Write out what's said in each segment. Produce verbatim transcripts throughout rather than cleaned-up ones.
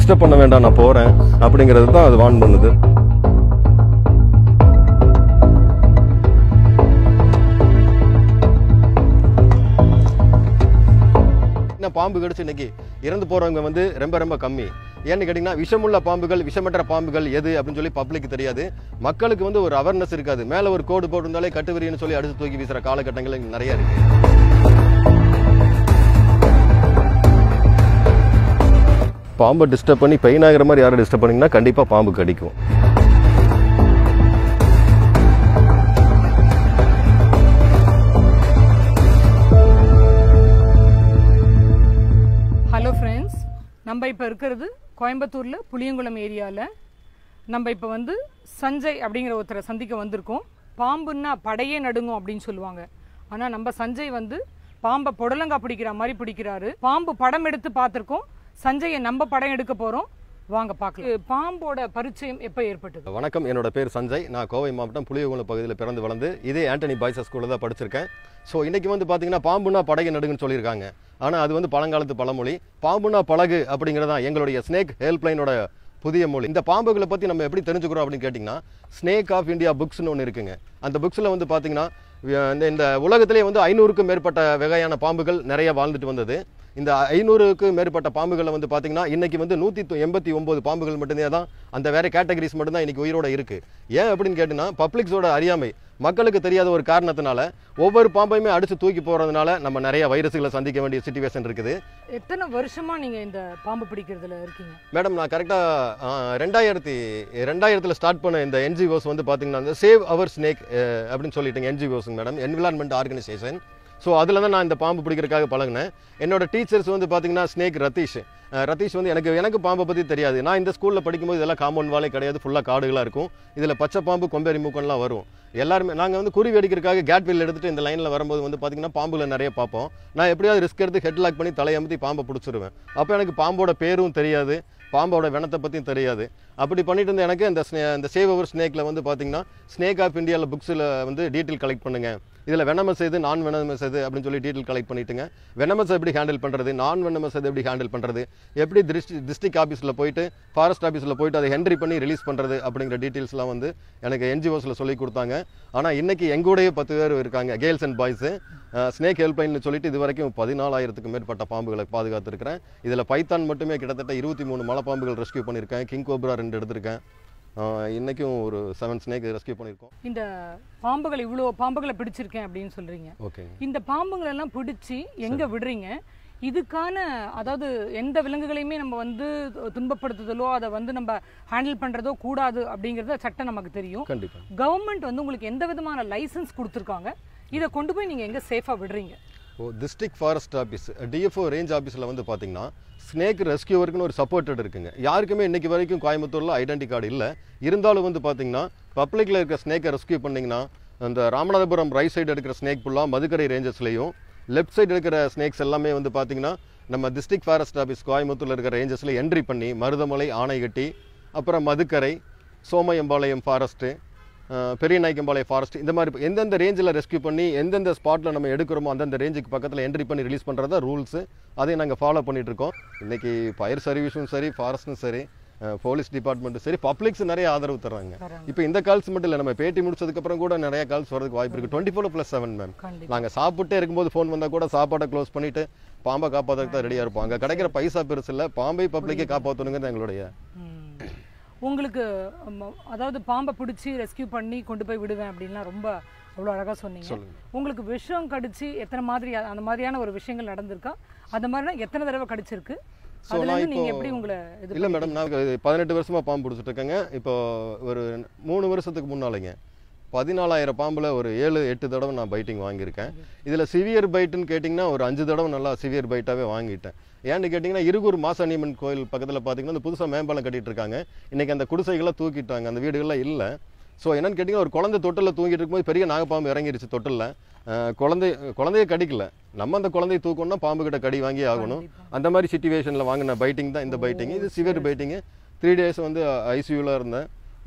Disturb பண்ண வேண்டாம், நான் போறேன் அப்படிங்கிறது தான் அது வார்ன் பண்ணுது. பாம்பு கடிச்சு இன்னைக்கு இறந்து போறவங்க வந்து ரொம்ப ரொம்ப கம்மி. ஏன்னு கேட்டீங்கன்னா விஷமுள்ள பாம்புகள் விஷமற்ற பாம்புகள் எது அப்படின்னு சொல்லி பப்ளிக் தெரியாது, மக்களுக்கு வந்து ஒரு அவேர்னஸ் இருக்காது. மேல ஒரு கோடு போட்டிருந்தாலே கட்டுவரின்னு சொல்லி அடுத்து தூக்கி வீசுற காலகட்டங்கள் நிறைய இருக்கு. பாம்பை டிஸ்டர்ப் பண்ணி பெயின் ஆகிற மாதிரி யாரும் டிஸ்டர்ப் பண்ணீங்கன்னா கண்டிப்பா பாம்பு கடிக்கும். ஹலோ ஃப்ரெண்ட்ஸ், நம்ம இப்போ இருக்கிறது கோயம்புத்தூரில் புளியங்குளம் ஏரியாவில். நம்ம இப்போ வந்து சஞ்சய் அப்படிங்கிற ஒருத்தரை சந்திக்க வந்திருக்கோம். பாம்புன்னா படையே நடுங்கும் அப்படின்னு சொல்லுவாங்க. ஆனால் நம்ம சஞ்சய் வந்து பாம்பை புடலங்கா பிடிக்கிற மாதிரி பிடிக்கிறாரு. பாம்பு படம் எடுத்து பார்த்துருக்கோம். சஞ்சயை நம்ம படம் எடுக்க போகிறோம், வாங்க பார்க்கலாம். பாம்போட பரிச்சயம் எப்போ ஏற்பட்டது? வணக்கம், என்னோட பேர் சஞ்சய். நான் கோவை மாவட்டம் புளியங்குளம் பகுதியில் பிறந்து வளர்ந்து இதே ஆண்டனி பாய்ஸ் ஸ்கூலில் தான் படிச்சிருக்கேன். ஸோ இன்றைக்கி வந்து பார்த்தீங்கன்னா பாம்புனா படகை நடுங்குன்னு சொல்லியிருக்காங்க. ஆனால் அது வந்து பழங்காலத்து பழமொழி. பாம்புனா பழகு அப்படிங்கிறது தான் எங்களுடைய ஸ்னேக் ஹெல்ப்லைனோட புதிய மொழி. இந்த பாம்புகளை பற்றி நம்ம எப்படி தெரிஞ்சுக்கிறோம் அப்படின்னு கேட்டிங்கன்னா, ஸ்னேக் ஆஃப் இந்தியா புக்ஸ்னு ஒன்று இருக்குங்க. அந்த புக்ஸில் வந்து பார்த்தீங்கன்னா இந்த உலகத்திலே வந்து ஐநூறுக்கும் மேற்பட்ட வகையான பாம்புகள் நிறைய வாழ்ந்துட்டு வந்தது. இந்த ஐநூறுக்கு மேற்பட்ட பாம்புகளை வந்து பார்த்தீங்கன்னா இன்னைக்கு வந்து நூற்றி எண்பத்தி ஒன்பது பாம்புகள் மட்டுமே தான், அந்த வேற கேட்டகரிஸ் மட்டும்தான் இன்னைக்கு உயிரோட இருக்கு. ஏன் அப்படின்னு கேட்டிங்கன்னா, பப்ளிக்ஸோட அறியாமை, மக்களுக்கு தெரியாத ஒரு காரணத்தினால ஒவ்வொரு பாம்பையுமே அடிச்சு தூக்கி போறதுனால நம்ம நிறைய வைரஸ்களை சந்திக்க வேண்டிய சிச்சுவேஷன் இருக்குது. எத்தனை வருஷமா நீங்க இந்த பாம்பு பிடிக்கிறதுல இருக்கீங்க? மேடம், நான் கரெக்டாக ரெண்டாயிரத்தி ரெண்டாயிரத்தில் ஸ்டார்ட் பண்ண இந்த என்ஜிஓஸ் வந்து பார்த்தீங்கன்னா சேவ் அவர் ஸ்னேக் அப்படின்னு சொல்லிட்டுங்க. NGOs madam, environment organisation. So அதில் தான் நான் இந்த பாம்பு பிடிக்கிறதுக்காக பழகினேன். என்னோட டீச்சர்ஸ் வந்து பார்த்தீங்கன்னா ஸ்னேக் ரதீஷ். ரதீஷ் வந்து எனக்கு எனக்கு பாம்பை பற்றி தெரியாது. நான் இந்த ஸ்கூலில் படிக்கும்போது இதெல்லாம் காம்பவுண்ட் வாலே கிடையாது, ஃபுல்லாக காடுகளாக இருக்கும். இதில் பச்சை பாம்பு கொம்பேரி மூக்கன்லாம் வரும். எல்லாருமே நாங்கள் வந்து குருவி அடிக்கிறதுக்காக கேட்வில் எடுத்துகிட்டு இந்த லைனில் வரும்போது வந்து பார்த்தீங்கன்னா பாம்புல நிறைய பார்ப்போம். நான் எப்படியாவது ரிஸ்க் எடுத்து ஹெட் லாக் பண்ணி தலையமத்தி பாம்பை பிடிச்சிருவேன். அப்போ எனக்கு பாம்போட பேரும் தெரியாது, பாம்போட வெனத்தை பற்றியும் தெரியாது. அப்படி பண்ணிட்டு இருந்த எனக்கு இந்த இந்த சேவ் அவர் ஸ்னேக்கில் வந்து பார்த்தீங்கன்னா ஸ்னேக் ஆஃப் இந்தியாவில் புக்ஸில் வந்து டீட்டெயில் கலெக்ட் பண்ணுங்கள். இதில் வெனமஸ் எது நான் வெனமஸ் எது அப்படின்னு சொல்லி டீட்டெயில் கலெக்ட் பண்ணிட்டுங்க. வெனமஸ் எப்படி ஹேண்டில் பண்ணுறது, நான் வெனமஸ் எது எப்படி ஹேண்டில் பண்ணுறது, எப்படி டிஸ்ட்ரிக் டிஸ்ட்ரிக்ட் ஆஃபீஸில் போயிட்டு ஃபாரஸ்ட் ஆஃபீஸில் போயிட்டு அதை ஹென்ட்ரி பண்ணி ரிலீஸ் பண்ணுறது அப்படிங்கிற டீட்டெயில்ஸ்லாம் வந்து எனக்கு என்ஜிஓஸில் சொல்லி கொடுத்தாங்க. ஆனால் இன்றைக்கி எங்கூடையே பத்து பேர் இருக்காங்க, கேர்ள்ஸ் அண்ட் பாய்ஸு. ஸ்னேக் ஹெல்ப்லைன்னு சொல்லிட்டு இது வரைக்கும் பதினாலாயிரத்துக்கு மேற்பட்ட பாம்புகளை பாதுகாத்துருக்கிறேன். இதில் பைத்தான் மட்டுமே கிட்டத்தட்ட இருபத்தி மூணு மலைப்பாம்புகள் ரெஸ்கியூ பண்ணியிருக்கேன். கிங் கோப்ரா ரெண்டு எடுத்திருக்கேன். இன்னைக்கும் ஒரு செவன் ஸ்னேக் ரெஸ்கியூ பண்ணியிருக்கோம். இந்த பாம்புகள் இவ்வளோ பாம்புகளை பிடிச்சிருக்கேன் அப்படின்னு சொல்றீங்க. ஓகே, இந்த பாம்புகளை எல்லாம் பிடிச்சி எங்க விடுறீங்க? இதுக்கான அதாவது எந்த விலங்குகளையுமே நம்ம வந்து துன்பப்படுத்துதலோ அதை வந்து நம்ம ஹேண்டில் பண்றதோ கூடாது அப்படிங்கறத சட்டம் நமக்கு தெரியும். கண்டிப்பா கவர்மெண்ட் வந்து உங்களுக்கு எந்த விதமான லைசன்ஸ் கொடுத்துருக்காங்க? இதை கொண்டு போய் நீங்க எங்க சேஃபா விடுறீங்க? ஓ, district forest office DFO range ஆஃபீஸில் வந்து பார்த்தீங்கன்னா ஸ்னேக் ரெஸ்கியூவருக்குன்னு ஒரு சப்போர்ட்டட் இருக்குங்க. யாருக்குமே இன்னைக்கு வரைக்கும் கோயம்புத்தூரில் ஐடென்டி கார்டு இல்லை. இருந்தாலும் வந்து பார்த்தீங்கன்னா பப்ளிக்கில் இருக்கிற ஸ்னேக்கை ரெஸ்கியூ பண்ணிங்கன்னா அந்த ராமநாதபுரம் ரைட் சைடு எடுக்கிற ஸ்னேக் ஃபுல்லாக மதுக்கரை ரேஞ்சஸ்லையும், லெஃப்ட் சைடு இருக்கிற ஸ்னேக்ஸ் எல்லாமே வந்து பார்த்தீங்கன்னா நம்ம டிஸ்ட்ரிக்ட் ஃபாரஸ்ட் ஆஃபீஸ் கோயம்புத்தூரில் இருக்கிற ரேஞ்சஸில் என்ட்ரி பண்ணி மருதமலை, ஆனைகட்டி, அப்புறம் மதுக்கரை, சோமயம்பாளையம் ஃபாரஸ்ட்டு, பெரிய நாய்க்கம்பாளையம் ஃபாரஸ்ட், இந்த மாதிரி எந்தெந்த ரேஞ்சில் ரெஸ்கியூ பண்ணி எந்தெந்த ஸ்பாட்டில் நம்ம எடுக்கிறோமோ அந்தந்த ரேஞ்சுக்கு பக்கத்தில் என்ட்ரி பண்ணி ரிலீஸ் பண்ணுறது தான் ரூல்ஸு. அதையும் நாங்கள் ஃபாலோ பண்ணிகிட்டு இருக்கோம். இன்றைக்கி ஃபயர் சர்வீஸும் சரி, ஃபாரஸ்ட்டும் சரி, போலீஸ் டிபார்ட்மெண்ட்டும் சரி, பப்ளிக்ஸ் நிறைய ஆதரவு தர்றாங்க. இப்போ இந்த கால்ஸ் மட்டும் இல்லை, நம்ம பேட்டி முடிச்சதுக்கப்புறம் கூட நிறைய கால்ஸ் வரதுக்கு வாய்ப்பு இருக்குது. Twenty four plus seven ma'am. நாங்கள் சாப்பிட்டே இருக்கும்போது ஃபோன் வந்தால் கூட சாப்பாடை க்ளோஸ் பண்ணிவிட்டு பாம்பை காப்பாற்றுறதுக்கு தான் ரெடியாக இருப்போம். அங்கே கிடைக்கிற பைசா பெருசு இல்லை, பாம்பை பப்ளிக்கே காப்பாற்றணுங்கிறது எங்களுடைய. உங்களுக்கு அதாவது பாம்பை பிடிச்சி ரெஸ்கியூ பண்ணி கொண்டு போய் விடுவேன் அப்படின்லாம் ரொம்ப அவ்வளோ அழகாக சொன்னீங்க. உங்களுக்கு விஷம் கடிச்சு எத்தனை மாதிரி அந்த மாதிரியான ஒரு விஷயங்கள் நடந்திருக்கா? அந்த மாதிரினா எத்தனை தடவை கடிச்சிருக்கு? இல்லை மேடம், நான் பதினெட்டு வருஷமாக பாம்பு பிடிச்சிட்டு இருக்கேங்க. இப்போ ஒரு மூணு வருஷத்துக்கு முன்னாலேங்க பதினாலாயிரம் பாம்பில் ஒரு ஏழு எட்டு தடவை நான் பைட்டிங் வாங்கியிருக்கேன். இதில் சிவியர் பைட்டுன்னு கேட்டிங்கன்னா ஒரு அஞ்சு தடவை நல்லா சிவியர் பைட்டாகவே வாங்கிட்டேன். ஏன்னு கேட்டிங்கன்னா இருகூர் மாசாணியம்மன் கோயில் பக்கத்தில் பார்த்தீங்கன்னா அந்த புதுசாக மேம்பாலம் கட்டிகிட்டு இருக்காங்க. இன்றைக்கி அந்த குடிசைகளாக தூக்கிட்டாங்க, அந்த வீடுகள்லாம் இல்லை. ஸோ என்னென்னு கேட்டிங்கன்னா ஒரு குழந்தை தொட்டில் தூங்கிட்டு இருக்கும்போது பெரிய நாகப்பாம்பு இறங்கிருச்சு தொட்டில். குழந்தை குழந்தைய கடிக்கல, நம்ம அந்த குழந்தைய தூக்கணும்னா பாம்பு கிட்ட கடி வாங்கி ஆகணும். அந்த மாதிரி சிச்சுவேஷனில் வாங்கின பைட்டிங் தான் இந்த பைட்டிங். இது சிவியர் பைட்டிங்கு. த்ரீ டேஸ் வந்து ஐசியூவில் இருந்தேன்.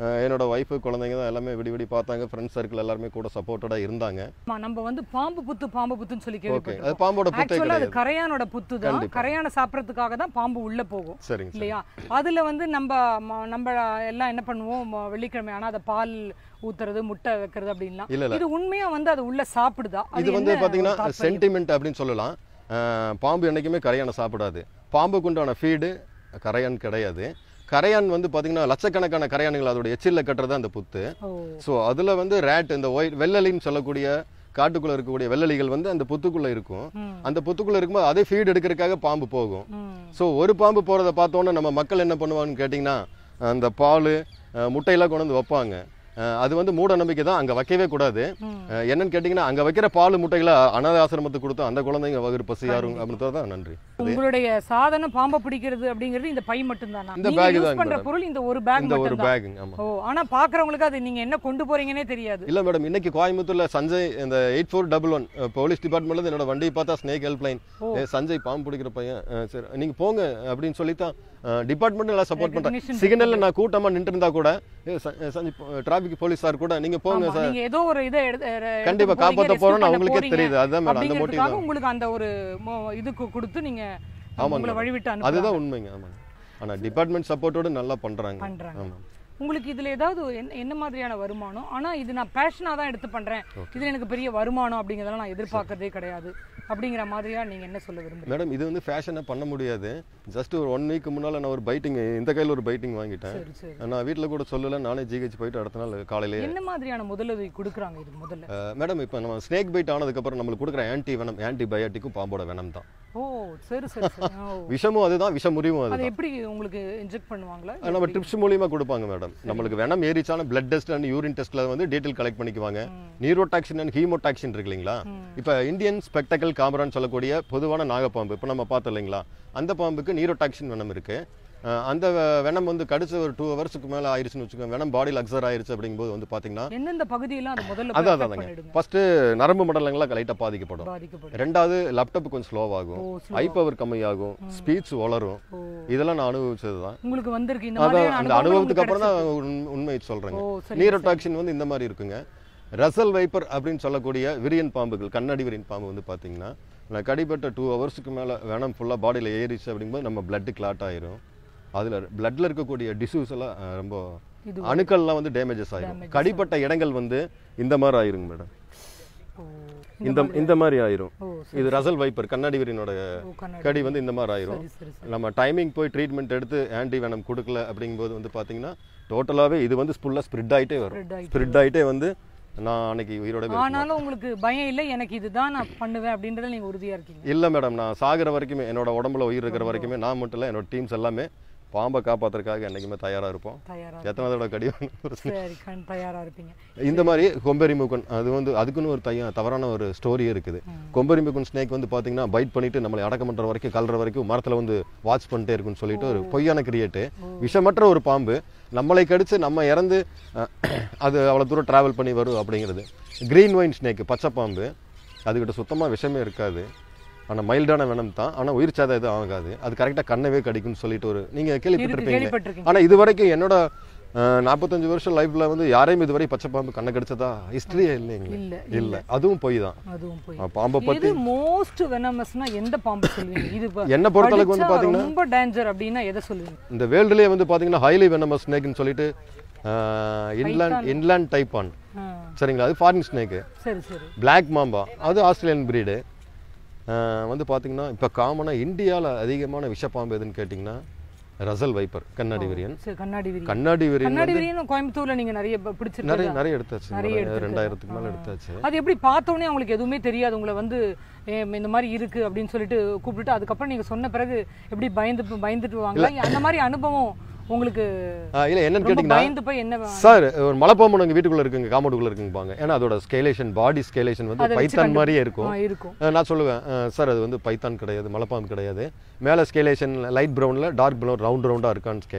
என்னோட ஒய்ஃபு குழந்தைங்க தான் எல்லாமே விடி விடி பார்த்தாங்க. ஃப்ரெண்ட்ஸ் சர்க்கிள் எல்லாருமே கூட சப்போர்ட்டடாக இருந்தாங்க. நம்ம வந்து பாம்பு புத்து பாம்பு புத்துன்னு சொல்லி கேள்விப்பட்டோம். அது பாம்போட புத்தே ஆக்சுவலா அது கிடையாது. கரையானோட புத்து தான். கரையான சாப்பிட்றதுக்காக தான் பாம்பு உள்ள போகும் சரிங்க இல்லையா? அதுல வந்து நம்ம ம- நம்ம எல்லாம் என்ன பண்ணுவோம், ம- வெள்ளிக்கிழமை ஆனா அதை பால் ஊத்துறது முட்டை வைக்கிறது அப்படின்லாம். இல்ல இல்ல இது உண்மையா வந்து அது உள்ள சாப்பிடுதா? அது இது வந்து என்ன பாத்தீங்கன்னா ஒரு தாற்பயம்? சென்டிமெண்ட் அப்படின்னு சொல்லலாம். அஹ், பாம்பு என்னைக்குமே கரையானை சாப்பிடாது. பாம்புக்கு உண்டான ஃபீடு கரையான் கிடையாது. கரையான் வந்து பாத்தீங்கன்னா லட்சக்கணக்கான கரையான்கள் அதோட எச்சில்ல கட்டுறது அந்த புத்து. ஓ, ஸோ அதுல வந்து ரேட் இந்த ஒயிட் வெள்ளலின்னு சொல்லக்கூடிய காட்டுக்குள்ள இருக்கக்கூடிய வெள்ளலிகள் வந்து அந்த புத்துக்குள்ள இருக்கும். ம், அந்த புத்துக்குள்ள இருக்கும்போது அதே ஃபீட் எடுக்கிறதுக்காக பாம்பு போகும். ம், ஸோ ஒரு பாம்பு போறதை பார்த்தோன்னே நம்ம மக்கள் என்ன பண்ணுவாங்கன்னு கேட்டிங்கன்னா, அந்த பால் முட்டையெல்லாம் கொண்டு வந்து வைப்பாங்க. அஹ், அது வந்து மூட நம்பிக்கை தான், அங்கே வைக்கவே கூடாது. ம். அஹ், என்னன்னு கேட்டிங்கன்னா, அங்கே வைக்கிற பால் முட்டைகளை அனாதை ஆசிரமத்துக்கு கொடுத்தா அந்த குழந்தைங்க வகுறு பசியாரும் அப்படின்னு தான். நன்றி. உங்களுடைய சாதனம் பாம்பை பிடிக்கிறது அப்படிங்கிறது இந்த பை மட்டும் தானா? இந்த நீங்க bag யூஸ் தான் பண்ற madam. பொருள் இந்த ஒரு பேக் இந்த ஒரு மட்டும் தான். பேக். ஆமா. ஓ, ஆனா பாக்குறவங்களுக்கு அது நீங்க என்ன கொண்டு போறீங்கன்னே தெரியாது. இல்ல மேடம், இன்னைக்கு கோயம்புத்தூர்ல சஞ்சய் இந்த eight four double one police டிபார்ட்மெண்ட்ல இருந்து என்னோட வண்டியை பார்த்தா ஸ்னேக் ஹெல்ப்லைன், சஞ்சய் பாம்பு பிடிக்கிற பையன், அஹ், சரி நீங்க போங்க அப்படின்னு சொல்லித்தான் டிபார்ட்மெண்ட் எல்லாம் சப்போர்ட் பண்றாங்க. Recognition சிக்னல்ல நான் கூட்டமா நின்று இருந்தா கூட ஏ, ச- சஞ்சய் டிராபிக் போலீஸ் சார் கூட நீங்க போங்க ஆமா, சார், நீங்க ஏதோ ஒரு இதை எடுத்து- எடுத்து கண்டிப்பா போறீங்க, காப்பாத்த rescue போறோம்னு பண்ண அவங்களுக்கே போறீங்க தெரியுது. அதுதான் மேடம், அந்த மோட்டிவ் அப்படிங்கிறதுக்காக தான். உங்களுக்கு அந்த ஒரு மோ- இதுக்கு கொடுத்து நீங்க ஆமாங்க உங்களை மேடம். வழிவிட்டு அனுப்புறாங்க. அதுதான் உண்மைங்க. ஆமாங்க. ஆனா டிபார்ட்மெண்ட் சப்போர்ட்டோட நல்லா பண்றாங்க. பண்றாங்க. ஆமா. உங்களுக்கு இதுல ஏதாவது என்ன- என்ன மாதிரியான வருமானம்? ஆனா இது நான் பேஷனா தான் எடுத்து பண்றேன், இதுல எனக்கு பெரிய வருமானம் அப்படிங்கறதெல்லாம் நான் எதிர்பார்க்கறதே கிடையாது அப்படிங்கிற மாதிரியா நீங்க என்ன சொல்ல விரும்புறீங்க? மேடம், இது வந்து ஃபேஷனை பண்ண முடியாது. ஜஸ்ட் ஒரு ஒன் வீக் முன்னால நான் ஒரு பைட்டிங், இந்த கையில் ஒரு பைட்டிங் வாங்கிட்டேன். சரி சரி. நான் வீட்டில் கூட சொல்லல, நானே ஜிஹெச் போயிட்டு அடுத்த நாள் காலையிலே. என்ன மாதிரியான முதலுதவி கொடுக்குறாங்க இது முதல்ல? அஹ், மேடம், இப்போ நம்ம ஸ்னேக் பைட் ஆனதுக்கப்புறம் நம்மளுக்கு கொடுக்குற ஆன்டி வெனம், ஆன்டிபயோட்டிக்கும் பாம்போட வெனம் தான். ஓ, சரி சரி சரி. ஓ. விஷமும் அதுதான், விஷமுறிவும் அது அதுதான். எப்படி உங்களுக்கு இன்ஜெக்ட் பண்ணுவாங்களா? அஹ், நம்ம ட்ரிப்ஸ் மூலியமா கொடுப்பாங்க மேடம். நம்மளுக்கு வெனம் ஏறிச்சான பிளட் டெஸ்ட் அண்ட் யூரின் டெஸ்ட்ல வந்து டீட்டெயில் கலெக்ட் பண்ணிக்குவாங்க. நியூரோடாக்சின் அண்ட் ஹீமோடாக்சின் இருக்கு இல்லைங்களா? இப்போ இந்தியன் ஸ்பெக்டக்கல் காமரான்னு சொல்லக்கூடிய பொதுவான நாகப்பாம்பு இப்போ நம்ம பார்த்தோம் இல்லைங்களா, அந்த பாம்புக்கு நியூரோடாக்சின் வெனம் இருக்கு. அஹ், அந்த வெனம் வந்து கடிச்சு ஒரு டூ ஹவர்ஸ்க்கு மேலே ஆயிடுச்சுன்னு வச்சுக்கோங்க, வெனம் பாடியில் அக்சர் ஆயிருச்சு அப்படிங்கும்போது வந்து பார்த்தீங்கன்னா, எந்தெந்த பகுதியெல்லாம் அது முதல்ல அதான் affect அதாங்க. பண்ணிடுங்க? ஃபர்ஸ்ட் நரம்பு மண்டலங்கள்லாம் லைட்டாக பாதிக்கப்படும். பாதிக்கப்படும். ரெண்டாவது லேப்டாப் கொஞ்சம் ஸ்லோவாகும், ஓ, slow. ஐ பவர் கம்மியாகும், ஸ்பீச் வளரும். ஓ, இதெல்லாம் நான் அனுபவிச்சது தான். உங்களுக்கு வந்திருக்கு இந்த அதான் மாதிரியான அந்த அனுபவங்கள் அனுபவத்துக்கு உங்களுக்கு அப்புறம் தான் உண்- உண்மையை சொல்றேங்க. ஓ, சரி, நீரோடாக்சின் வந்து இந்த மாதிரி இருக்குங்க. ரசல் வைப்பர் அப்படின்னு சொல்லக்கூடிய விரியன் பாம்புகள், கண்ணாடி விரியன் பாம்பு வந்து பார்த்தீங்கன்னா, நான் கடிப்பட்ட டூ ஹவர்ஸுக்கு மேலே வேனம் ஃபுல்லாக பாடியில் ஏறிச்சு அப்படிங்கும்போது நம்ம பிளட் கிளாட் ஆயிரும். அதில் பிளட்ல இருக்கக்கூடிய டிஷ்யூஸ் எல்லாம் அஹ், ரொம்ப இது அணுக்கள்லாம் வந்து டேமேஜஸ் ஆயிரும். Damages கடிப்பட்ட இடங்கள் வந்து இந்த மாதிரி ஆயிருங்க மேடம். ஓ, இந்த இந்த மாதிரி ஆயிரும். ஓ, இது ரசல் வைப்பர் கண்ணாடி விரியனோட ஓ, கண்ணாடி. கடி வந்து இந்த மாதிரி ஆயிரும். சரி சரி சரி. நம்ம டைமிங் போய் ட்ரீட்மெண்ட் எடுத்து ஆன்டி வெனம் கொடுக்கல அப்படிங்கும்போது வந்து பார்த்தீங்கன்னா டோட்டலாகவே இது வந்து ஃபுல்லாக ஸ்ப்ரெட் ஆகிட்டே வரும். Spread ஆயிட்டு. ஸ்ப்ரெட் ஆகிட்டே வந்து நான் அன்னைக்கு உயிரோட போய் ஆனாலும் உங்களுக்கு பயம் இல்லை, எனக்கு இதுதான் நான் பண்ணுவேன் அப்படின்றதுல நீங்க உறுதியா இருக்கீங்க? இல்லை மேடம், நான் சாகிற வரைக்குமே, என்னோட உடம்புல உயிர் இருக்கிற வரைக்குமே, நான் மட்டும் இல்லை, என்னோட டீம்ஸ் எல்லாமே பாம்பை காப்பாத்துறதுக்காக என்னைக்குமே தயாராக இருப்போம். தயாரா எத்தனை தடவை கடி சரி, கண் தயாரா இருப்பீங்க. இந்த மாதிரி கொம்பரி மூக்கன், அது வந்து அதுக்குன்னு ஒரு தைய தவறான ஒரு ஸ்டோரி இருக்குது. கொம்பரி மூக்கன் ஸ்னேக் வந்து பார்த்தீங்கன்னா பைட் பண்ணிட்டு நம்மளை அடக்கம் பண்ணுற வரைக்கும், கல்ற வரைக்கும் மரத்தில் வந்து வாட்ச் பண்ணிட்டே இருக்குன்னு சொல்லிட்டு ஒரு பொய்யான கிரியேட்டு. விஷமற்ற ஒரு பாம்பு நம்மளை கடிச்சு நம்ம இறந்து அஹ், அது அவ்வளோ தூரம் டிராவல் பண்ணி வரும் அப்படிங்கிறது. கிரீன் ஒயின் ஸ்னேக், பச்சை பாம்பு, அதுக்கிட்ட சுத்தமாக விஷமே இருக்காது. ஆனால் மைல்டான வெனம் தான், ஆனால் உயிர் சேதம் எதுவும் ஆகாது. அது கரெக்டாக கண்ணவே கடிக்கும்னு சொல்லிட்டு ஒரு நீங்கள் கேள்விப்பட்டிருப்பீங்க. கேள்விப்பட்டிருக்கீங்க. ஆனால் இது வரைக்கும் என்னோட நாற்பத்தஞ்சு வருஷம் லைஃப்ல வந்து யாரையும் இதுவரை பச்சை பாம்பு கண்ணை கடிச்சதா ஹிஸ்டரியே இல்லைங்க. இல்ல இல்ல, அதுவும் போய் தான். அதுவும் போய். அஹ் பாம்பை இது பத்தி மோஸ்ட் வெனமஸ்னா எந்த பாம்பு சொல்லுவீங்க? இது ப- என்ன பொறுத்தளவுக்கு வந்து கடிச்சா பாத்தீங்கன்னா, ரொம்ப டேஞ்சர் அப்படின்னா எதை சொல்லுவீங்க? இந்த வேர்ல்டுலேயே வந்து பாத்தீங்கன்னா ஹைலி வெனமஸ் ஸ்னேக்னு சொல்லிட்டு இன்லாண்ட் இன்லாண்ட் டைப்பான், ஆ, சரிங்களா, அது ஃபாரின் ஸ்னேக்கு. சரி சரி. பிளாக் மாம்பா, அது ஆஸ்திரேலியன் பிரீடு. வந்து பாத்தீங்கன்னா இப்போ காமனாக இந்தியாவில் அதிகமான விஷப்பாம்பு எதுன்னு கேட்டிங்கன்னா ரசல் வைப்பர், கண்ணாடி விரியன். சரி, கண்ணாடி விரியன். கண்ணாடி விரியன் கண்ணாடி விரியன் கோயம்புத்தூர்ல நீங்க நிறைய ப- பிடிச்சிருக்கீங்க. நிறைய நிறைய எடுத்தாச்சு, நிறைய எடுத்திருக்கீங்க. ரெண்டாயிரத்துக்கு மேலே எடுத்தாச்சு. அது எப்படி பார்த்தோன்னே அவங்களுக்கு எதுவுமே தெரியாது, உங்களை வந்து ஏ, இந்த மாதிரி இருக்கு அப்படின்னு சொல்லிட்டு கூப்பிட்டுட்டு அதுக்கப்புறம் நீங்க சொன்ன பிறகு எப்படி பயந்து பயந்துட்டு வாங்களா? அந்த மாதிரி அனுபவம் உங்களுக்கு ஆஹ் இல்ல என்னன்னு ரொம்ப கேட்டிங்கன்னா, பயந்து போய் என்ன சார் ஒரு மலைப்பாம்பு எங்கள் வீட்டுக்குள்ள இருக்குங்க, காம்பவுண்டுக்குள்ள இருக்குங்க பாங்க. ஏன்னா அதோட ஸ்கேலேஷன், பாடி ஸ்கேலேஷன் வந்து அதை வச்சு பைத்தான் கண்டு- மாதிரியே இருக்கும். ஆ, இருக்கும். அஹ் நான் சொல்லுவேன், அஹ் சார் அது வந்து பைத்தான் கிடையாது, மலைப்பாம்பு கிடையாது. மேலே ஸ்கேலேஷன் லைட் ப்ரௌனில் டார்க் ப்ரௌன் ரவுண்ட் ரவுண்டாக இருக்கான்னு கேட்பேன்.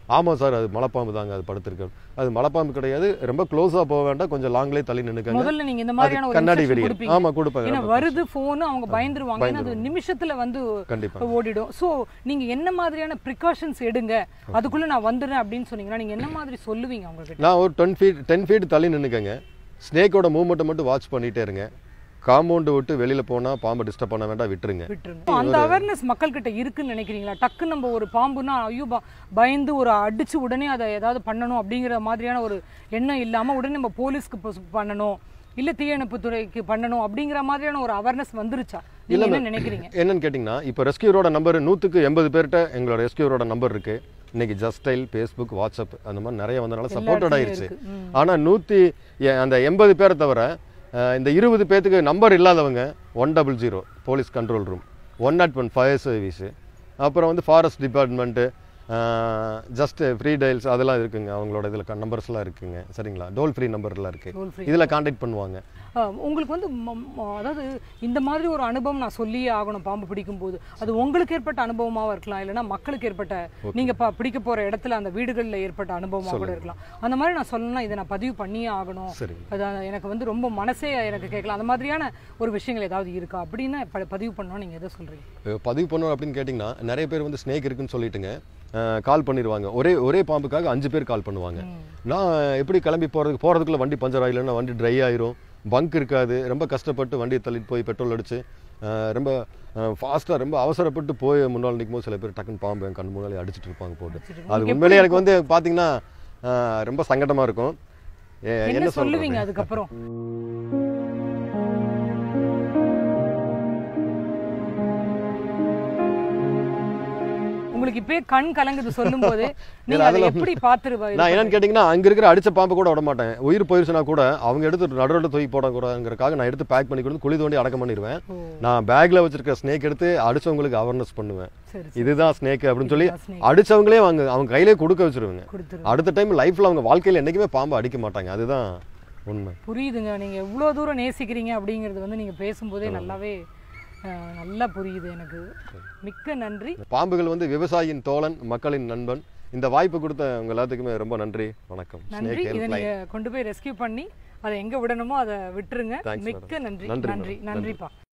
ஆமாம் சார், அது மலைப்பாம்பு தாங்க, அது படுத்திருக்கு. அது மலைப்பாம்பு கிடையாது, ரொம்ப க்ளோஸாக போக வேண்டாம், கொஞ்சம் லாங்லேயே தள்ளி நின்னுக்கங்க. முதல்ல நீங்க இந்த மாதிரியான ஒரு கண்ணாடி instruction வெறியன். கொடுப்பீங்க. ஆமா கொடுப்பாங்க. ஏன்னா வருது ஃபோன், அவங்க பயந்துருவாங்க. ஏன்னா அது நிமிஷத்துல வந்து கண்டிப்பா ஓடிடும். சோ நீங்க என்ன மாதிரியான ப்ரிகாஷன்ஸ் எடுங்க, அதுக்குள்ள நான் வந்துடுறேன் அப்படின்னு சொன்னீங்கன்னா நீங்க என்ன மாதிரி சொல்லுவீங்க அவங்க கிட்ட? நான் ஒரு டென் ஃபீட் டென் ஃபீட் தள்ளி நின்னுக்கங்க. ஸ்னேக்கோட மூவ்மெண்ட்டை மட்டும் வாட்ச் பண்ணிட்டே இருங்க. காம்பவுண்டு விட்டு வெளியில போனா பாம்பை டிஸ்டர்ப் பண்ண வேண்டாம், விட்டுருங்க. விட்டுருங்க. அந்த அவேர்னஸ் மக்கள் கிட்ட இருக்குன்னு நினைக்கிறீங்களா? டக்கு நம்ம ஒரு பாம்புனா ஐயோ பயந்து ஒரு அடிச்சு உடனே அதை ஏதாவது பண்ணணும் அப்படிங்கிற மாதிரியான ஒரு எண்ணம் இல்லாம உடனே நம்ம போலீஸ்க்கு பண்ணணும், இல்ல தீயணைப்பு துறைக்கு பண்ணணும் அப்படிங்கிற மாதிரியான ஒரு அவேர்னஸ் வந்துருச்சா? நீங்க என்ன நினைக்கிறீங்க? என்னன்னு கேட்டிங்கன்னா, இப்போ ரெஸ்கியூரோட நம்பர் நூற்றுக்கு எண்பது பேர்கிட்ட எங்களோட ரெஸ்கியூரோட நம்பர் இருக்கு. இன்னைக்கு ஜஸ்டைல், ஃபேஸ்புக், வாட்ஸ்அப் அந்த மாதிரி நிறைய வந்தனால சப்போர்ட்டட் ஆயிடுச்சு. ஆனா நூற்றி அந்த எண்பது பேரை தவிர இந்த இருபது பேர்த்துக்கு நம்பர் இல்லாதவங்க one double zero police control room, one not one fire service, அப்புறம் வந்து forest department, just free dials அதெல்லாம் இருக்குங்க. அவங்களோட இதில் நம்பர்ஸ்லாம் இருக்குங்க. சரிங்களா, டோல் ஃப்ரீ நம்பர்லாம் இருக்குது, இதில் கான்டாக்ட் பண்ணுவாங்க. உங்களுக்கு வந்து அதாவது இந்த மாதிரி ஒரு அனுபவம் நான் சொல்லியே ஆகணும் பாம்பு பிடிக்கும் போது, அது உங்களுக்கு ஏற்பட்ட அனுபவமாக இருக்கலாம், இல்லைன்னா மக்களுக்கு ஏற்பட்ட நீங்கள் ப பிடிக்க போகிற இடத்துல அந்த வீடுகளில் ஏற்பட்ட அனுபவமாக கூட இருக்கலாம். அந்த மாதிரி நான் சொல்லணும்னா இதை நான் பதிவு பண்ணியே ஆகணும், அதான் எனக்கு வந்து ரொம்ப மனசே எனக்கு கேட்கலாம். அந்த மாதிரியான ஒரு விஷயங்கள் ஏதாவது இருக்கா அப்படின்னு பதிவு பண்ணணும் நீங்கள் எதை சொல்கிறீங்க? பதிவு பண்ணணும் அப்படின்னு கேட்டிங்கன்னா, நிறைய பேர் வந்து ஸ்னேக் இருக்குன்னு சொல்லிட்டுங்க கால் பண்ணிடுவாங்க. ஒரே ஒரே பாம்புக்காக அஞ்சு பேர் கால் பண்ணுவாங்க. நான் எப்படி கிளம்பி போகிறதுக்கு போகிறதுக்குள்ள வண்டி பஞ்சர் ஆகிலன்னா வண்டி ட்ரை ஆயிரும், பங்க் இருக்காது, ரொம்ப கஷ்டப்பட்டு வண்டியை தள்ளிட்டு போய் பெட்ரோல் அடித்து ரொம்ப ஃபாஸ்ட்டாக ரொம்ப அவசரப்பட்டு போய் முன்னால் நிற்கும் போது சில பேர் டக்குன்னு பாம்பு என் கண் முன்னாலே அடிச்சுட்டு இருப்பாங்க போட்டு. அது உண்மையிலே எனக்கு வந்து பார்த்தீங்கன்னா ரொம்ப சங்கடமாக இருக்கும். என்ன சொல்லுவீங்க அதுக்கப்புறம்? உங்களுக்கு இப்பவே கண் கலங்குது சொல்லும்போது. நீங்க அதை எப்படி பாத்துருவீங்க? நான் என்னன்னு கேட்டிங்கன்னா, அங்க இருக்கிற அடிச்ச பாம்பு கூட விட மாட்டேன். உயிர் போயிருச்சுனா கூட அவங்க எடுத்து நடுரோட தூக்கி போடக்கூடாதுங்கிறதுக்காக நான் எடுத்து பேக் பண்ணி கொடுத்து குழி தோண்டி அடக்கம் பண்ணிடுவேன். நான் பேக்ல வச்சிருக்க ஸ்னேக் எடுத்து அடிச்சவங்களுக்கு அவேர்னஸ் பண்ணுவேன். இதுதான் ஸ்னேக் அப்படின்னு சொல்லி அடிச்சவங்களே அவங்க அவங்க கையிலே கொடுக்க வச்சிருவாங்க. அடுத்த டைம் லைஃப்ல அவங்க வாழ்க்கையில என்னைக்குமே பாம்பு அடிக்க மாட்டாங்க. அதுதான் உண்மை. புரியுதுங்க. நீங்க எவ்வளவு தூரம் நேசிக்கிறீங்க அப்படிங்கிறது வந்து நீங்க பேசும்போதே நல்லாவே நல்லா புரியுது எனக்கு. மிக்க நன்றி. பாம்புகள் வந்து விவசாயியின் தோழன், மக்களின் நண்பன். இந்த வாய்ப்பு கொடுத்த உங்க எல்லாத்துக்குமே ரொம்ப நன்றி. வணக்கம். நன்றி. இதை நீங்க கொண்டு போய் ரெஸ்கியூ பண்ணி அதை எங்க விடணுமோ அதை விட்டுருங்க. மிக்க நன்றி. நன்றி நன்றிப்பா.